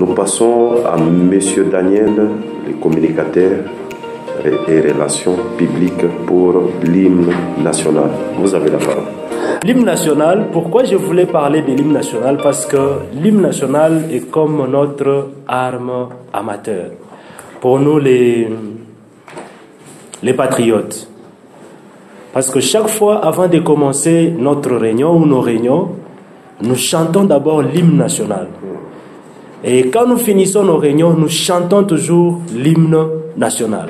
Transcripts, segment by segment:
Nous passons à Monsieur Daniel, le communicateur et relations publiques pour l'hymne national. Vous avez la parole. L'hymne national, pourquoi je voulais parler de l'hymne national? Parce que l'hymne national est comme notre arme amateur. Pour nous, les patriotes. Parce que chaque fois, avant de commencer notre réunion ou nos réunions, nous chantons d'abord l'hymne national. Et quand nous finissons nos réunions, nous chantons toujours l'hymne national.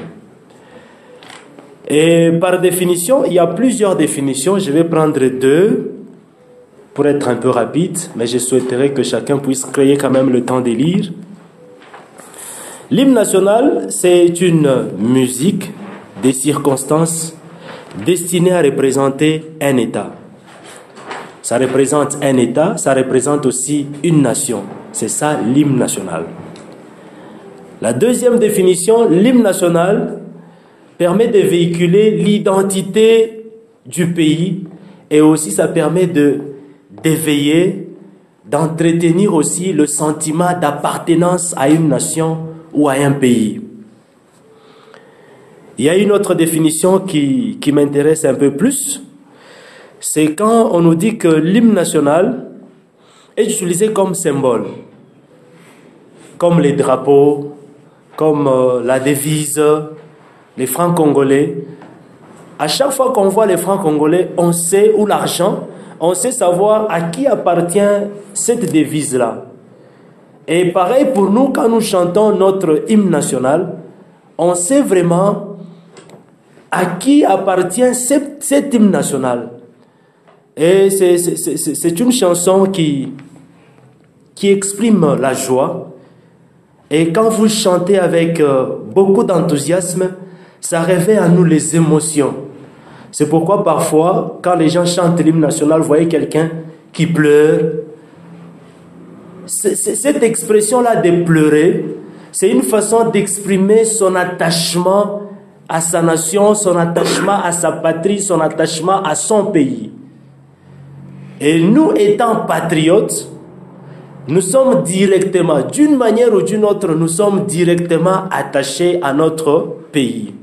Et par définition, il y a plusieurs définitions. Je vais prendre deux pour être un peu rapide, mais je souhaiterais que chacun puisse créer quand même le temps de lire. L'hymne national, c'est une musique des circonstances destinée à représenter un État. Ça représente un État, ça représente aussi une nation. C'est ça l'hymne national. La deuxième définition, l'hymne national permet de véhiculer l'identité du pays et aussi ça permet d'éveiller, d'entretenir aussi le sentiment d'appartenance à une nation ou à un pays. Il y a une autre définition qui m'intéresse un peu plus. C'est quand on nous dit que l'hymne national est utilisé comme symbole, comme les drapeaux, comme la devise, les francs congolais. À chaque fois qu'on voit les francs congolais, on sait, ou l'argent, on sait savoir à qui appartient cette devise-là. Et pareil pour nous, quand nous chantons notre hymne national, on sait vraiment à qui appartient cet hymne national. Et c'est une chanson qui exprime la joie. Et quand vous chantez avec beaucoup d'enthousiasme, ça réveille en nous les émotions. C'est pourquoi parfois, quand les gens chantent l'hymne national, vous voyez quelqu'un qui pleure. Cette expression-là de pleurer, c'est une façon d'exprimer son attachement à sa nation, son attachement à sa patrie, son attachement à son pays. Et nous, étant patriotes, nous sommes directement, d'une manière ou d'une autre, nous sommes directement attachés à notre pays.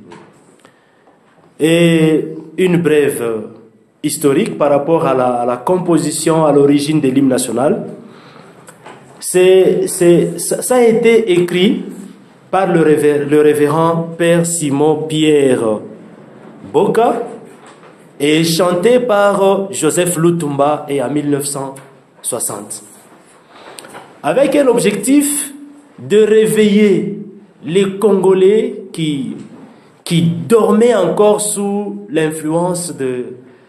Et une brève historique par rapport à la composition, à l'origine de l'hymne national. Ça a été écrit par le révérend Père Simon Pierre Boka et chanté par Joseph Lutumba et en 1960. Avec un objectif de réveiller les Congolais qui dormaient encore sous l'influence de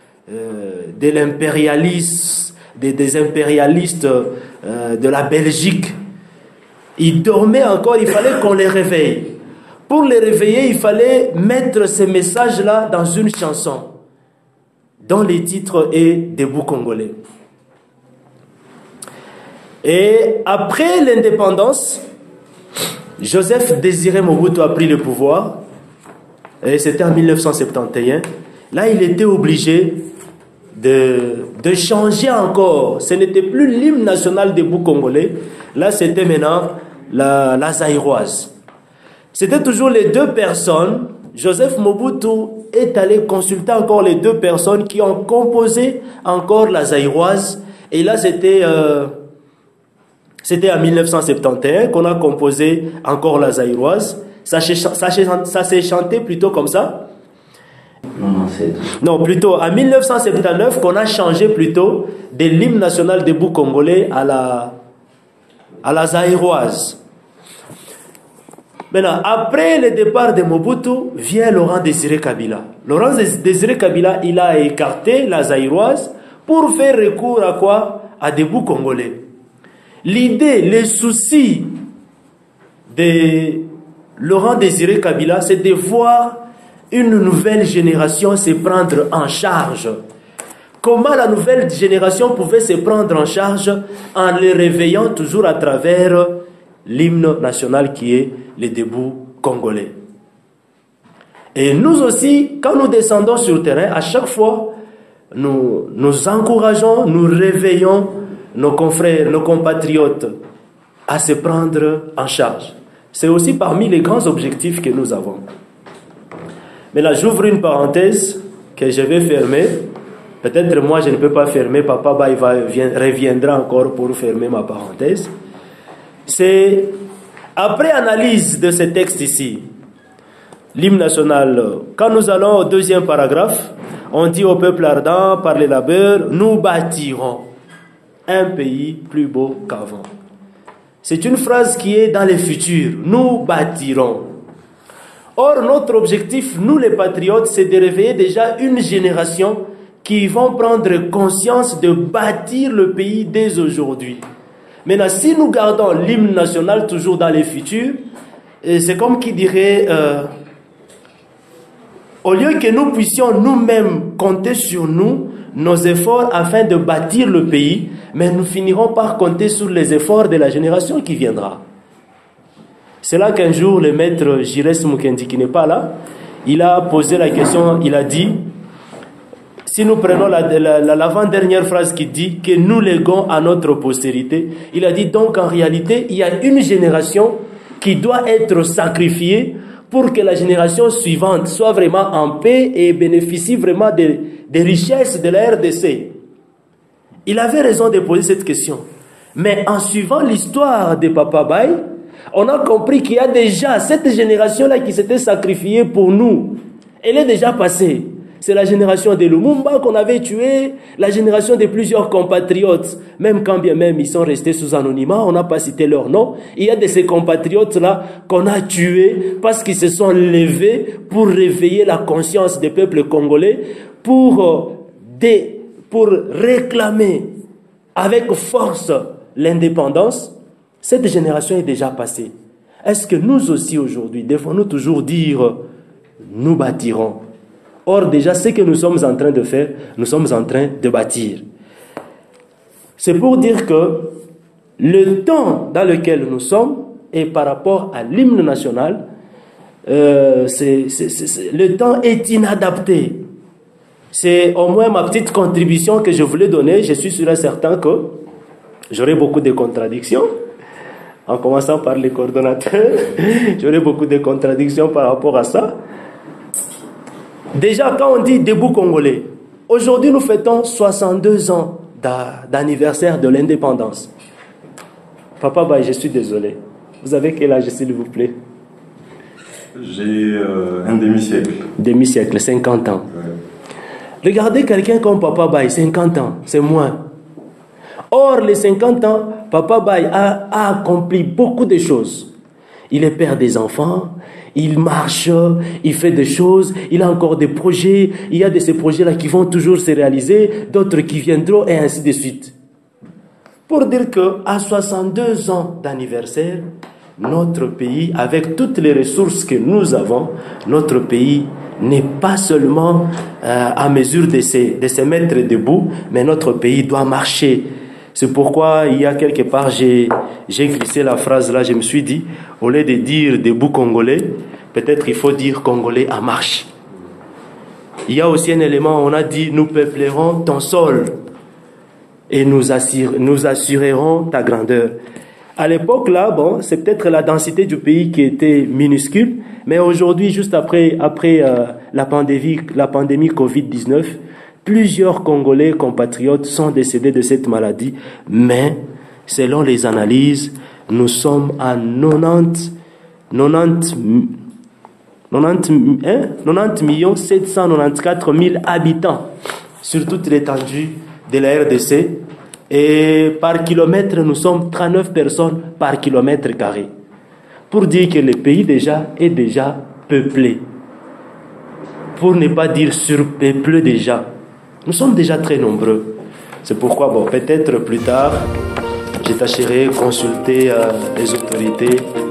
l'impérialisme, des impérialistes de la Belgique. Ils dormaient encore, il fallait qu'on les réveille. Pour les réveiller, il fallait mettre ces messages-là dans une chanson, dont le titre est « Debout Congolais ». Et après l'indépendance, Joseph Désiré Mobutu a pris le pouvoir, et c'était en 1971. Là, il était obligé de changer encore. Ce n'était plus l'hymne national debout congolais. Là, c'était maintenant la zaïroise. C'était toujours les deux personnes. Joseph Mobutu est allé consulter encore les deux personnes qui ont composé encore la zaïroise. Et là, c'était en 1971 qu'on a composé encore la zaïroise. Ça s'est chanté plutôt comme ça. Non, plutôt en 1979 qu'on a changé plutôt de l'hymne national debout congolais à la zaïroise. Maintenant, après le départ de Mobutu, vient Laurent Désiré Kabila. Laurent Désiré Kabila, il a écarté la zaïroise pour faire recours à quoi? À debout congolais. L'idée, le souci de Laurent Désiré Kabila, c'est de voir une nouvelle génération se prendre en charge. Comment la nouvelle génération pouvait se prendre en charge en les réveillant toujours à travers l'hymne national qui est le debout congolais. Et nous aussi, quand nous descendons sur le terrain, à chaque fois, nous encourageons, nous réveillons nos confrères, nos compatriotes à se prendre en charge. C'est aussi parmi les grands objectifs que nous avons. Mais là, j'ouvre une parenthèse que je vais fermer. Peut-être moi, je ne peux pas fermer. Papa Baye reviendra encore pour fermer ma parenthèse. C'est après analyse de ce texte ici, l'hymne national, quand nous allons au deuxième paragraphe, on dit au peuple ardent par les labeurs, nous bâtirons un pays plus beau qu'avant. C'est une phrase qui est dans le futur. Nous bâtirons. Or, notre objectif, nous les patriotes, c'est de réveiller déjà une génération qui vont prendre conscience de bâtir le pays dès aujourd'hui. Maintenant, si nous gardons l'hymne national toujours dans le futur, c'est comme qui dirait, au lieu que nous puissions nous-mêmes compter sur nous, nos efforts afin de bâtir le pays, mais nous finirons par compter sur les efforts de la génération qui viendra. C'est là qu'un jour, le maître Jires Mukendi, qui n'est pas là, il a posé la question, il a dit, si nous prenons l'avant-dernière phrase qui dit que nous léguons à notre postérité, il a dit donc en réalité, il y a une génération qui doit être sacrifiée pour que la génération suivante soit vraiment en paix et bénéficie vraiment des richesses de la RDC. Il avait raison de poser cette question. Mais en suivant l'histoire de Papa Baye, on a compris qu'il y a déjà cette génération-là qui s'était sacrifiée pour nous. Elle est déjà passée. C'est la génération de Lumumba qu'on avait tué, la génération de plusieurs compatriotes. Même quand bien même ils sont restés sous anonymat, on n'a pas cité leur nom. Il y a de ces compatriotes-là qu'on a tués parce qu'ils se sont levés pour réveiller la conscience des peuples congolais, pour réclamer avec force l'indépendance. Cette génération est déjà passée. Est-ce que nous aussi aujourd'hui, devons-nous toujours dire « nous bâtirons » ? Or, déjà, ce que nous sommes en train de faire, nous sommes en train de bâtir. C'est pour dire que le temps dans lequel nous sommes, et par rapport à l'hymne national, le temps est inadapté. C'est au moins ma petite contribution que je voulais donner. Je suis sûr et certain que j'aurai beaucoup de contradictions, en commençant par les coordonnateurs. J'aurai beaucoup de contradictions par rapport à ça. Déjà, quand on dit debout congolais, aujourd'hui nous fêtons 62 ans d'anniversaire de l'indépendance. Papa Baye, je suis désolé. Vous avez quel âge, s'il vous plaît? J'ai un demi-siècle. Demi-siècle, 50 ans. Ouais. Regardez quelqu'un comme Papa Baye, 50 ans, c'est moins. Or, les 50 ans, Papa Baye a accompli beaucoup de choses. Il est père des enfants, il marche, il fait des choses, il a encore des projets, il y a de ces projets-là qui vont toujours se réaliser, d'autres qui viendront et ainsi de suite. Pour dire qu'à 62 ans d'anniversaire, notre pays, avec toutes les ressources que nous avons, notre pays n'est pas seulement à mesure de se mettre debout, mais notre pays doit marcher. C'est pourquoi, il y a quelque part, j'ai glissé la phrase là, je me suis dit, au lieu de dire debout congolais, peut-être il faut dire congolais en marche. Il y a aussi un élément, on a dit, nous peuplerons ton sol et nous assurerons ta grandeur. À l'époque là, bon, c'est peut-être la densité du pays qui était minuscule, mais aujourd'hui, juste après la pandémie Covid-19, plusieurs Congolais compatriotes sont décédés de cette maladie, mais selon les analyses, nous sommes à 90 794 000 habitants sur toute l'étendue de la RDC. Et par kilomètre, nous sommes 39 personnes par kilomètre carré. Pour dire que le pays est déjà peuplé. Pour ne pas dire surpeuplé déjà. Nous sommes déjà très nombreux. C'est pourquoi, bon, peut-être plus tard, je tâcherai de consulter les autorités